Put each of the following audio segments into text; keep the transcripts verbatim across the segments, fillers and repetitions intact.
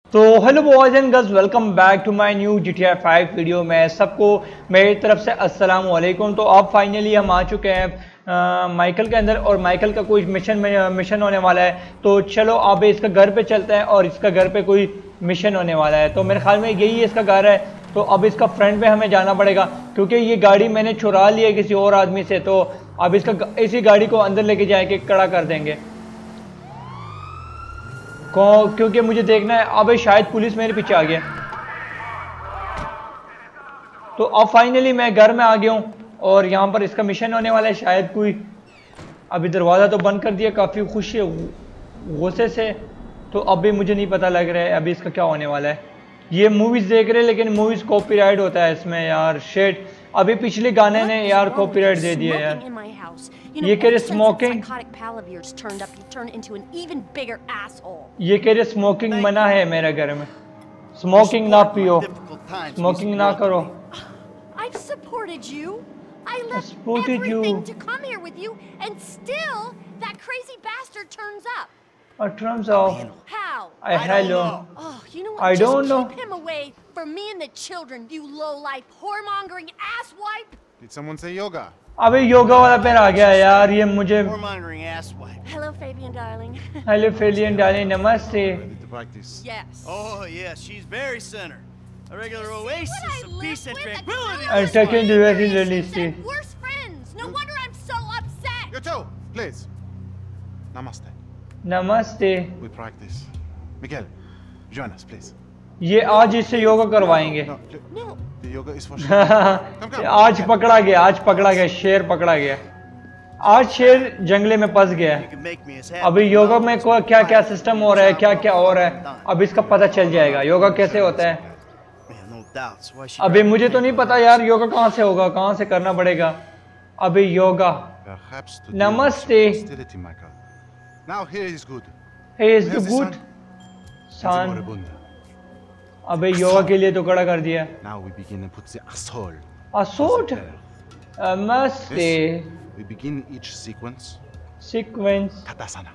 तो hello boys and girls, welcome back to my new G T I five video में सबको मेरी तरफ से अस्सलाम वालेकुम। तो अब फाइनली हम आ चुके हैं माइकल के अंदर और माइकल का कोई मिशन में मिशन होने वाला है। तो चलो अब इसका घर पे चलते हैं और इसका घर पे कोई मिशन होने वाला है। तो मेरे ख्याल में यही इसका घर है। तो अब इसका फ्रंट पे हमें जाना पड़ेगा क्योंकि ये गाड़ी मैंने चुरा ली है किसी और आदमी से। तो अब इसका इसी गाड़ी को अंदर लेके जाके कड़ा कर देंगे को, क्योंकि मुझे देखना है। अबे शायद पुलिस मेरे पीछे आ गया। तो अब फाइनली मैं घर में आ गया हूँ और यहाँ पर इसका मिशन होने वाला है शायद कोई। अभी दरवाज़ा तो बंद कर दिया काफ़ी खुशी है गुस्से से। तो अभी मुझे नहीं पता लग रहा है अभी इसका क्या होने वाला है। ये मूवीज़ देख रहे हैं लेकिन मूवीज़ कॉपीराइट होता है इसमें यार। शेट, अभी पिछले गाने ने यार कॉपीराइट दे दिया यार। ये कह रहे स्मोकिंग ये कह रहे स्मोकिंग मना है मेरे घर में। स्मोकिंग ना पियो, स्मोकिंग ना करो। I've supported you. I I left supported everything you. to come here with you, and still that crazy bastard turns up. In terms of How? I hello. Oh, you know what? I Just don't know. keep him away from me and the children, you low-life, whoremongering asswipe. Did someone say yoga? अबे योगा वाला पैर आ गया यार ये मुझे। Whoremongering asswipe. Hello, Fabian, darling. Hello Fabian darling, नमस्ते। Ready to practice? Yes. Oh yes, she's very centered. A regular oasis What I of live peace and with, a tranquility. girl I'll take you to with the experiences list. and worse friends. No wonder I'm so upset. You too, please. Namaste. नमस्ते। We practice. Miguel, join us, please. ये आज इससे योगा करवाएंगे। No, pl- No. the yoga is for sure. Come, come. आज पकड़ा गया, आज पकड़ा गया, शेर पकड़ा गया। आज शेर जंगले में फंस गया You है। can make me as happy. अभी योगा में को क्या क्या सिस्टम हो रहा है, क्या क्या हो रहा है, अब इसका पता चल जाएगा योगा कैसे होता है। Man, no doubts. Why she अभी grabbed मुझे the तो नहीं paper. पता यार योगा कहाँ से होगा, कहाँ से करना पड़ेगा। अभी yoga Perhaps to deal with Namaste. your hostility, Michael. Now here is good. He is Where's the the good sun? Sun. Moribunda. अबे योगा के लिए तो खड़ा कर दिया। Now we begin and put the asshole. असोट मस्ते Yes. We begin each sequence. Sequence. Tadasana.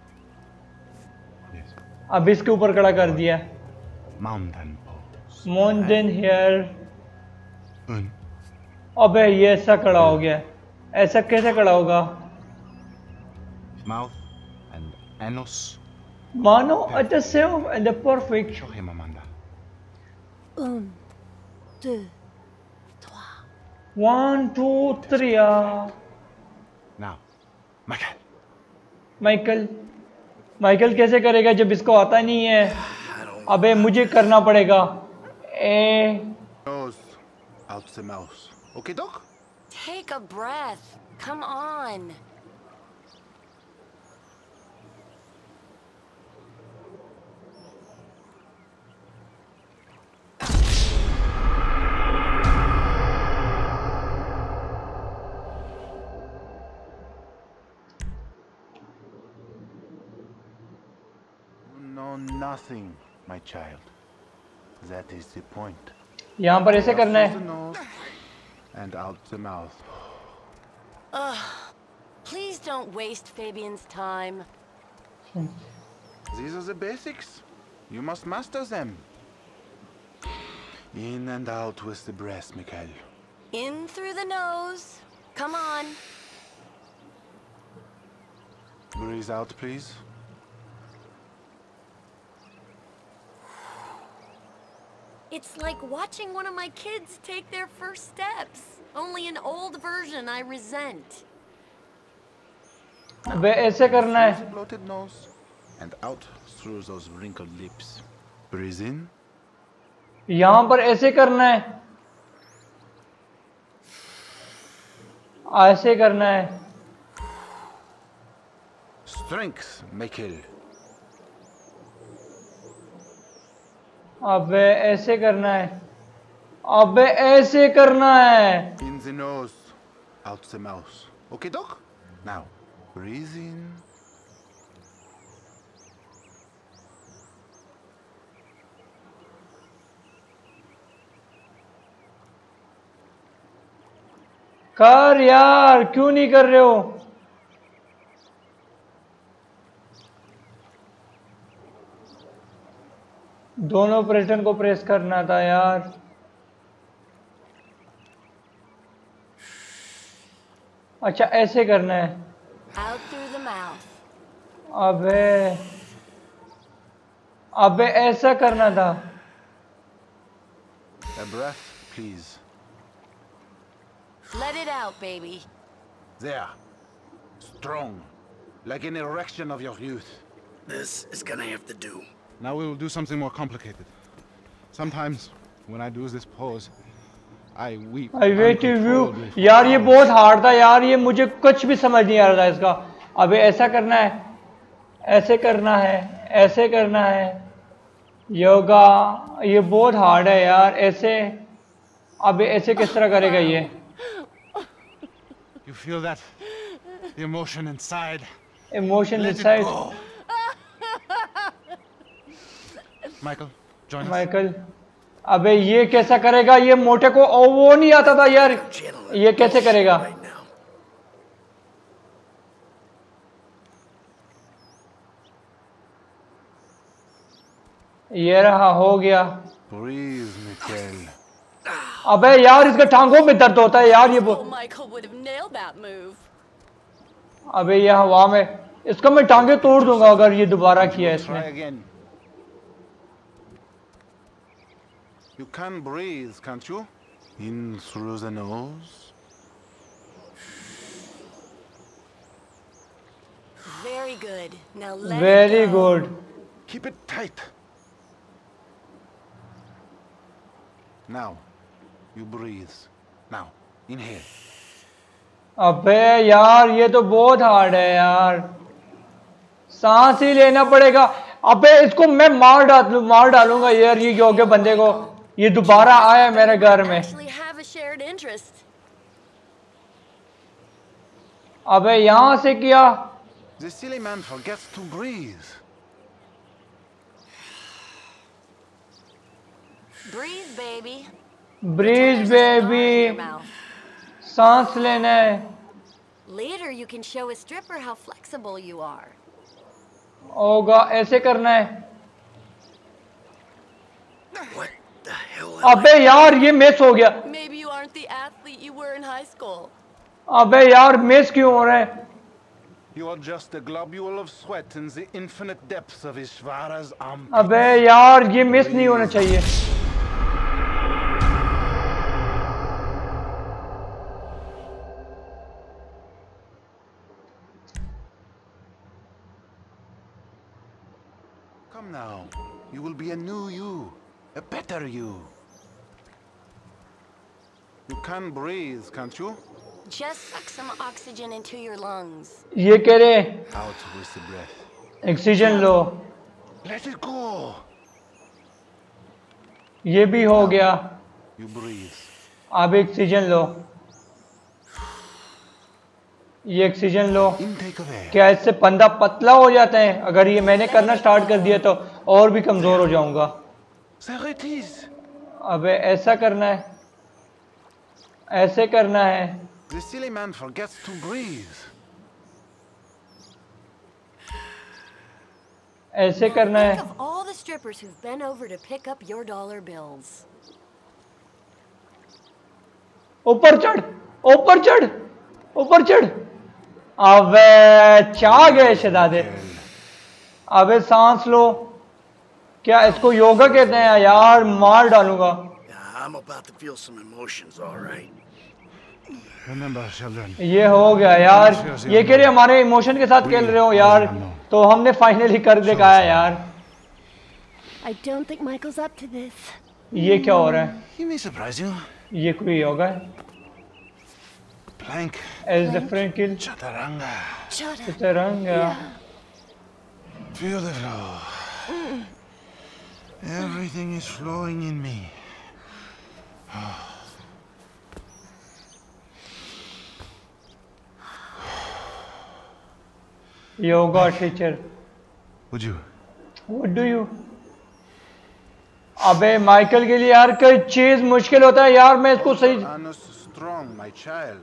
Yes. अब इसके ऊपर खड़ा कर दिया। Mountain pose. Mountain hair. Un. अबे ये ऐसा खड़ा हो गया, ऐसा कैसे खड़ा होगा? Mouth and anus. मानो अच्छा save and perfect. Show him, Amanda. Un, deux, trois. One two three. Now, Michael. Michael Michael कैसे करेगा जब इसको आता नहीं है? अबे मुझे करना पड़ेगा। ए Nose out the mouth. Okay, doc? Take a breath. Come on. You know nothing, my child. That is the point. यहाँ पर ऐसे करना Through है। the nose and out the mouth. Ugh. Please don't waste Fabian's time. These are the basics. You must master them. In and out with the breath, Mikhail. In through the nose. Come on. Breathe out, please. It's like watching one of my kids take their first steps. Only an old version I resent. अबे ऐसे करना Through है। the bloated nose and out through those wrinkled lips. Breathe in. यहाँ पर ऐसे करना है, ऐसे करना है। Strength, Mikhail. अबे ऐसे करना है, अबे ऐसे करना है। In the nose, out the mouth. Okay, doc? Now, breathe in. कर यार, क्यों नहीं कर रहे हो? दोनों प्रेसिडेंट को प्रेस करना था यार। अच्छा ऐसे करना है। Out through the mouth. अबे अबे ऐसा करना था। A breath, please. Let it out, baby. There. Strong. Like an erection of your youth. This is gonna have to do. Now we will do something more complicated. Sometimes, when I do this pose, I weep. I wait to view। uncontrollably for यार ये hours. बहुत hard था यार, ये मुझे कुछ भी समझ नहीं आ रहा था इसका। अबे ऐसा करना है, ऐसे करना है, ऐसे करना है। योगा ये बहुत हार्ड है यार, ऐसे। अबे ऐसे किस तरह करेगा ये? You feel that? The emotion inside. Emotion Let it decide. go. Michael, join us. माइकल अबे ये कैसा करेगा? ये मोटे को ओ, वो नहीं आता था यार, Channel ये कैसे करेगा? right now. ये रहा, हो गया। Breathe, Mikhail. अबे यार इसके टांगों में दर्द होता है यार, ये Oh, वो। Michael would have nailed that move. अबे ये हवा में, इसका मैं टांगे तोड़ दूंगा अगर ये दोबारा किया Try इसने। again. You can breathe, can't you? In through the nose. Very good. Now let very it go. Good. Keep it tight. Now, you breathe. Now, inhale. अबे यार ये तो बहुत हार्ड है यार, सांस ही लेना पड़ेगा। अबे इसको मैं मार डालू मार डालूंगा यार ये योग्य बंदे को। ये दोबारा आया मेरे घर में। Actually have a shared interest. अबे यहां से किया। The silly man forgets to breathe. Breathe, baby. Breathe There's a scar in your baby, mouth. सांस लेना है। Later you can show a stripper how flexible you are. होगा ऐसे करना है। What the hell? am I- अबे यार ये मिस हो गया। Maybe you aren't the athlete you were in high school. अबे यार मिस क्यों हो रहा है? You are just a globule of sweat in the infinite depths of Ishvara's armpit. अबे यार ये मिस नहीं होना चाहिए। Come now. You will be a new you. A better you. You can breathe, can't you? Just suck some oxygen into your lungs. ये कह रहे Out with the breath. Oxygen लो। Let it go. ये भी हो गया। You breathe. अब oxygen लो। ये ऑक्सीजन लो। Intake of air. क्या इससे बंदा पतला हो जाता है? अगर ये मैंने करना स्टार्ट कर दिया तो और भी कमजोर हो जाऊंगा। There it is. अबे ऐसा करना है, ऐसे करना है। The silly man forgets to breathe. ऐसे करना है। Think of all the strippers who've been over to pick up your dollar bills. ऊपर चढ़, ऊपर चढ़, ऊपर चढ़। अबे चाह गए शहजादे। अबे सांस लो। क्या इसको योगा कहते हैं यार? मार डालूंगा। Yeah, I'm about to feel some emotions, all right. Remember, children. ये हो गया यार। ये कह रहे हमारे इमोशन के साथ खेल रहे हो यार, तो हमने फाइनली कर दिखाया यार। I don't think Michael's up to this. ये क्या हो रहा है? He may surprise you. ये कोई योगा है? Plank. As different kill Chaturanga. Shut up. तरंगा। Feel the flow. Everything is flowing in me. Yoga teacher. Would you? What do you? अबे माइकल के लिए यार कोई चीज मुश्किल होता है यार, मैं इसको सही। Anus strong, my child.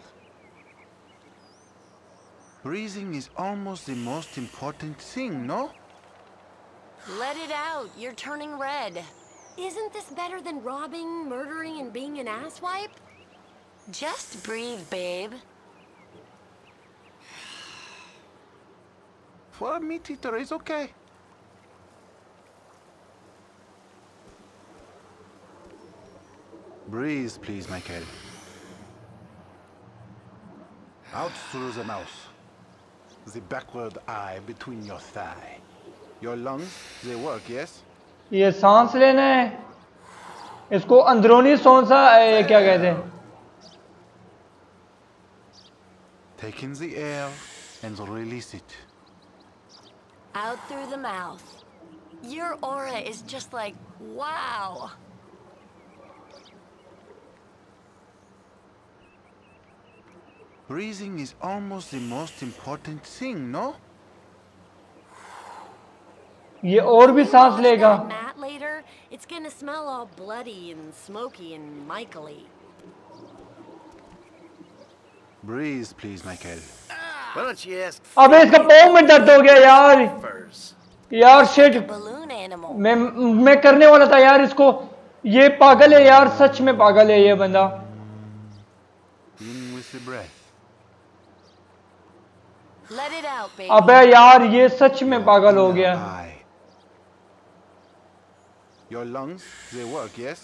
Breathing is almost the most important thing, no? Let it out. You're turning red. Isn't this better than robbing, murdering, and being an asswipe? Just breathe, babe. For a meat eater, it's okay. Breathe, please, Michael. Out through the mouth. The backward eye between your thigh. Your lungs, they work, yes? ये सांस लेना है, इसको अंदरूनी सांसा क्या कहते हैं? Take in the air and release it. Out through the mouth. Your aura is just like, wow. Breathing is almost the most important thing, no? ये और भी सांस लेगा. Matt later, it's gonna smell all bloody and smoky and Michael-y. Breathe, please, Michael. Why don't you ask अबे इसका पाँव में दर्द हो गया यार. first? यार शिट. Balloon animal. मैं मैं करने वाला था यार इसको. ये पागल है यार, सच में पागल है ये बंदा. In with the breath. Let it out, baby. अबे यार ये सच में पागल हो गया. Eye. Your lungs, they work, yes?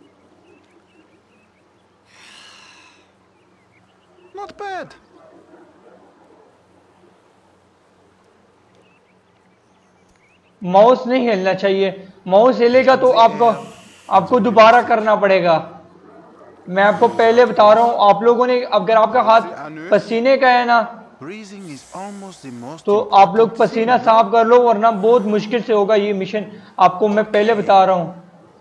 Not bad. Mouse नहीं हिलना चाहिए. माउस हिलेगा तो आपको आपको दोबारा करना पड़ेगा. मैं आपको पहले बता रहा हूँ, आप लोगों ने अगर आपका हाथ पसीने का है ना Breathing is almost the most तो आप लोग पसीना साफ कर लो, वरना बहुत मुश्किल से होगा ये मिशन. आपको मैं पहले बता रहा हूँ.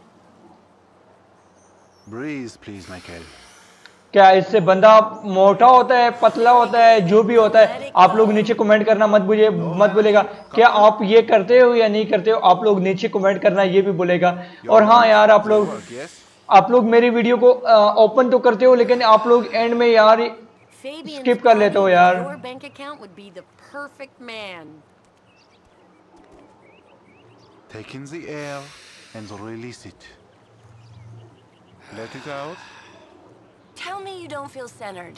Breathe, please, Michael. क्या इससे बंदा मोटा होता है, पतला होता है, जो भी होता है, आप लोग नीचे कमेंट करना मत भूलिए मत भूलेगा. क्या आप ये करते हो या नहीं करते हो, आप लोग नीचे कमेंट करना ये भी बोलेगा. और हाँ यार, आप लोग आप लोग मेरी वीडियो को ओपन तो करते हो, लेकिन आप लोग एंड में यार स्किप कर लेते हो यार. Your bank account would be the perfect man. Take in the air and release it. Let it out. Tell me you don't feel centered.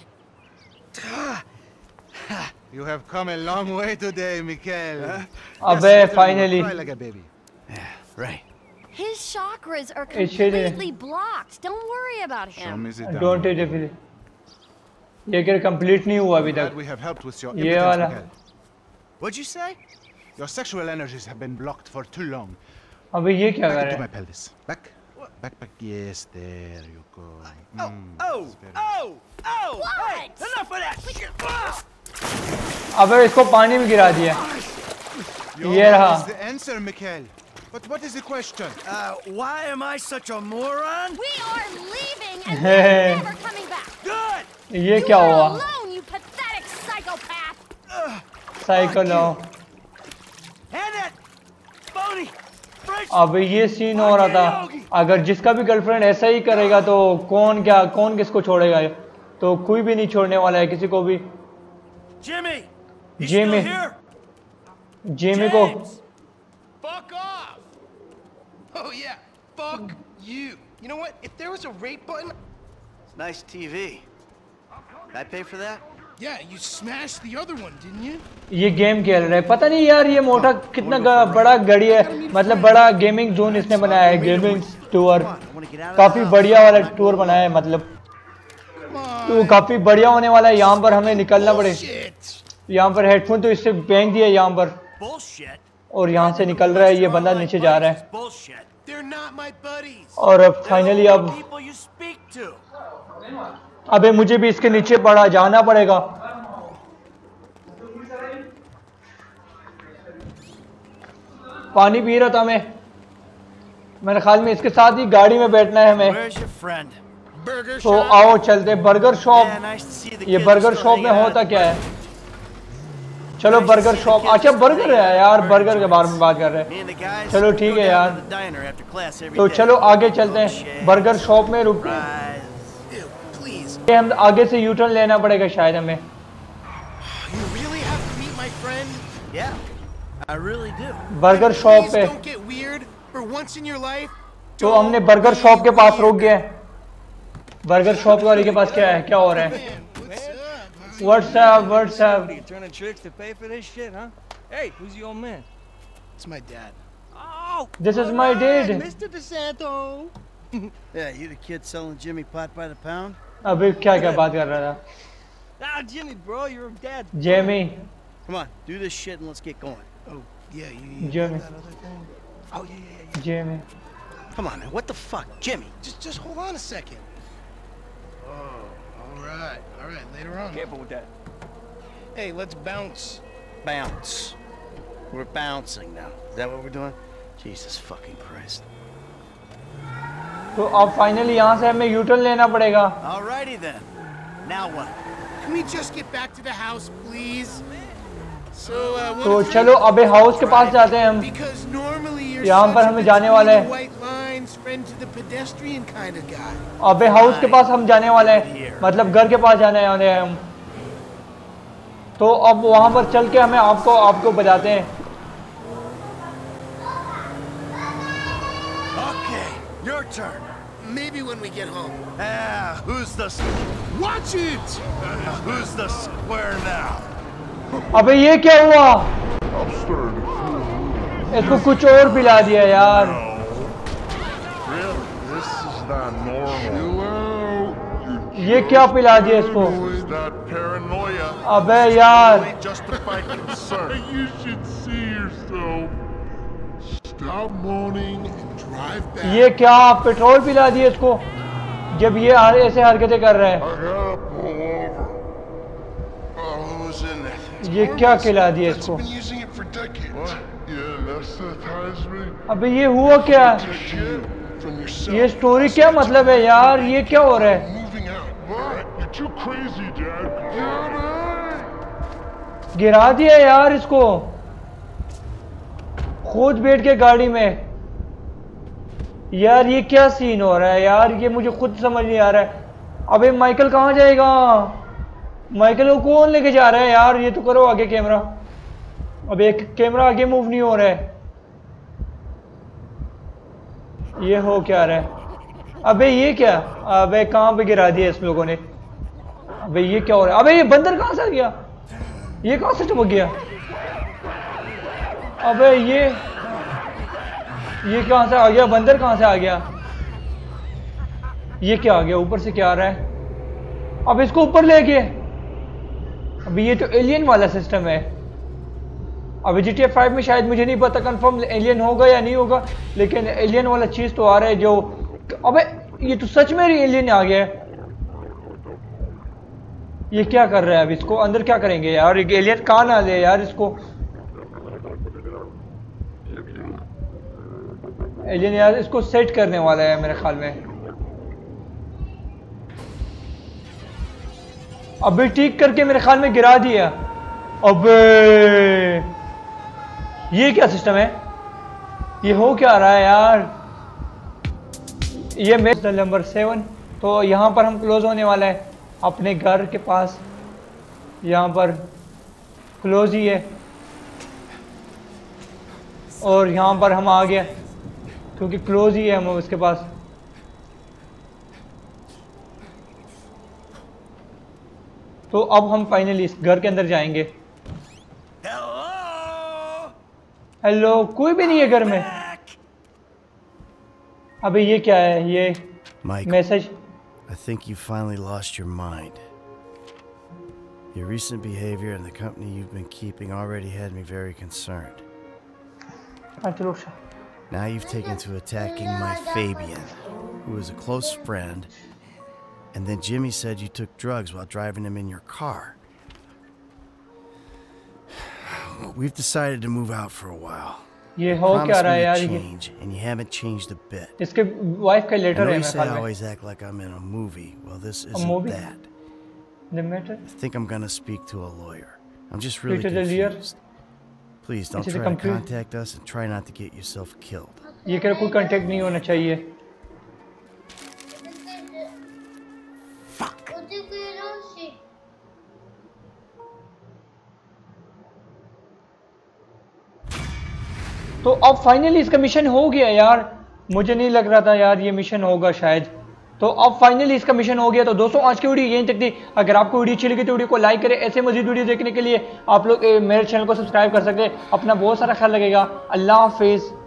You have come a long way today, Michael. Huh? अबे finally. Cry like a baby. Yeah, right. His chakras are It should- completely blocked. Don't worry about Show him. me the download. Don't take it. ये क्या complete नहीं हुआ अभी Glad तक. we have helped with your ये impotence, वाला. Michael. What'd you say? Your sexual energies have been blocked for too long. अबे ये क्या कर Back into रहा my है? pelvis. Back. Back, back. Yes, there you go. Oh, Mm, oh, that's very- oh, oh! What? Hey, enough of that! Ah! अबे इसको पानी में गिरा दिया. Your ये रहा. is the answer, Michael. But what is the question? Uh, why am I such a moron? We are leaving and we're never coming back. Good! ये You क्या are हुआ? alone, you pathetic psychopath. Cycle आओ. Hand it! Phony! French! अब ये scene हो रहा था. अगर जिसका भी गर्लफ्रेंड ऐसा ही करेगा तो कौन क्या कौन किसको छोड़ेगा. तो कोई भी नहीं छोड़ने वाला है किसी को भी. Jimmy! You Jimmy. still here? Jamie को James! Fuck off! Oh yeah, fuck you. You know what? If there was a rate button, Nice T V. Can I pay for that? yeah, you smashed the other one, didn't you? ये game खेल रहा है. पता नहीं यार ये मोटा कितना ग- बड़ा गड़ी है. मतलब बड़ा गेमिंग जोन इसने बनाया है. Gaming tour Come on, I want to get out of काफी the house. बढ़िया वाला टूर बनाया है. मतलब Come on. तो काफी बढ़िया होने वाला है. यहाँ पर हमें निकलना पड़े. Shit. यहाँ पर हेडफोन तो इससे फेंक दिया यहाँ पर, Bullshit. और यहाँ से निकल रहा है. ये बंदा नीचे जा रहा है. Bullshit. They're not my buddies. और अब फाइनली They're the अब only people you speak to. अबे मुझे भी इसके नीचे पड़ा जाना पड़ेगा. पानी पी रहा था मैं. मेरे ख्याल में इसके साथ ही गाड़ी में बैठना है हमें. Where's your friend? Burger तो shop. आओ चलते. Burger Yeah, shop. nice to see the ये kids बर्गर still शॉप में hanging होता out. क्या है? चलो बर्गर शॉप. अच्छा बर्गर है यार, बर्गर के बारे में बात कर रहे Me हैं. and the guys चलो go ठीक है down यार. to the diner after class every तो day. चलो आगे चलते हैं. बर्गर शॉप में रुकते हैं. Fries. Ew, please. हम आगे से यू टर्न लेना पड़ेगा शायद हमें. You really have to meet my friend? Yeah. I really do. Burger shop Please पे। don't get weird for once in your life. तो हमने बर्गर शॉप के पास रोक गए। बर्गर शॉप वाले के पास क्या है, क्या हो रहा है? What's up? What's up? What are you turning tricks to pay for this shit, huh? Hey, who's the old man? It's my dad. Oh, This is my dad. Mister DeSanto. Yeah, you the kid selling Jimmy pot by the pound? अभी क्या क्या बात कर रहा था? Ah, Jimmy, bro, you're dad. Jamie. Come on, do this shit and let's get going. Oh, yeah, you, you Jimmy. that other thing? Oh, yeah, yeah, yeah. Jamie. Come on, man. What the fuck, Jimmy? Just, just hold on a second. Oh, all right, all right. Later on. Careful with that. Hey, let's bounce. Bounce. We're bouncing now. Is that what we're doing? Jesus fucking Christ. तो अब finally यहाँ से हमें U turn लेना पड़ेगा। Alrighty then. Now what? Can we just get back to the house, please? So, uh, what तो if चलो अबे हाउस के पास जाते हैं हम। Because normally you're यहाँ पर such a हमें जाने वाला है। between the white lines, friend to the pedestrian kind of guy. अबे हाउस के पास हम जाने वाले हैं, मतलब घर के पास जाने वाले हैं हम। तो अब वहाँ पर चल के हमें आपको आपको बताते हैं। Okay, your turn. Maybe when we get home. Ah, who's the... Watch it! Uh, who's the square now? अबे ये क्या हुआ? इसको कुछ और पिला दिया यार। Really? This is not normal. ये क्या पिला दिया इसको? Is that paranoia? अबे यार। Justified concern. You should see yourself. Stop moaning and drive back. ये क्या पेट्रोल पिला दिया इसको जब ये ऐसे हरकतें कर रहा है? I gotta pull over. Oh, who's in it? ये क्या खिला दिया It's इसको? been using it for decades. What? Yeah, anesthetize me. अबे ये हुआ क्या? Protect you from yourself. ये स्टोरी क्या मतलब है यार? ये क्या हो रहा है? Moving out. What? You're too crazy, Dad. Daddy! गिरा दिया यार इसको खुद बैठ के गाड़ी में। यार ये क्या सीन हो रहा है यार? ये मुझे खुद समझ नहीं आ रहा है। अबे माइकल कहाँ जाएगा? माइकल को कौन लेके जा रहा है यार? ये तो करो आगे कैमरा। अब एक कैमरा आगे मूव नहीं हो रहा है। ये हो क्या रहा है? अबे ये क्या? अबे कहाँ पे गिरा दिया इस लोगों ने? अबे ये क्या हो रहा है? अबे ये बंदर कहाँ से आ गया? ये कहाँ से चमक गया? अबे ये ये कहाँ से आ गया? बंदर कहाँ से आ गया? ये क्या आ गया? ऊपर से क्या आ रहा है? अब इसको ऊपर ले गए। अभी ये तो एलियन वाला सिस्टम है। अभी जी टी ए फाइव में शायद मुझे नहीं पता कंफर्म एलियन होगा या नहीं होगा, लेकिन एलियन वाला चीज तो आ रहा है जो। अबे ये तो सच में एलियन आ गया है। ये क्या कर रहा है? अब इसको अंदर क्या करेंगे यार? एलियन कहाँ ना ले यार इसको। एलियन यार इसको सेट करने वाला है मेरे ख्याल में। अभी ठीक करके मेरे ख्याल में गिरा दिया। अबे ये क्या सिस्टम है? ये हो क्या रहा है यार? ये मेरा नंबर सेवन। तो यहाँ पर हम क्लोज होने वाला है अपने घर के पास। यहाँ पर क्लोज ही है और यहाँ पर हम आ गए क्योंकि क्लोज ही है हम उसके पास। तो अब हम फाइनली इस घर के अंदर जाएंगे। हेलो, कोई भी नहीं है घर में। अबे ये क्या है? ये message. I think you finally lost your mind. Your recent behavior and the company you've been keeping already had me very concerned. Now you've taken to attacking my Fabian, who is a close friend, and then Jimmy said you took drugs while driving him in your car. We've decided to move out for a while. ये हो क्या रहा है यार? ये change, and you haven't changed a bit. इसके wife का I letter know है you मेरे say I ख्याल में। always act like I'm in a movie. Well, this isn't movie? that. The matter? I think I'm gonna speak to a lawyer. I'm just really Speak to the lawyer? confused. Please don't Is it try to confused? contact us and try not to get yourself killed. ये कह रहा कोई contact नहीं होना चाहिए। तो अब finally इसका मिशन हो गया यार, मुझे नहीं लग रहा था यार ये मिशन होगा शायद। तो अब फाइनली इसका मिशन हो गया। तो दोस्तों आज की वीडियो यहीं तक थी। अगर आपको वीडियो अच्छी लगी तो वीडियो को लाइक करें। ऐसे मजीद वीडियो देखने के लिए आप लोग मेरे चैनल को सब्सक्राइब कर सकते हैं। अपना बहुत सारा ख्याल लगेगा। अल्लाह हाफिज़।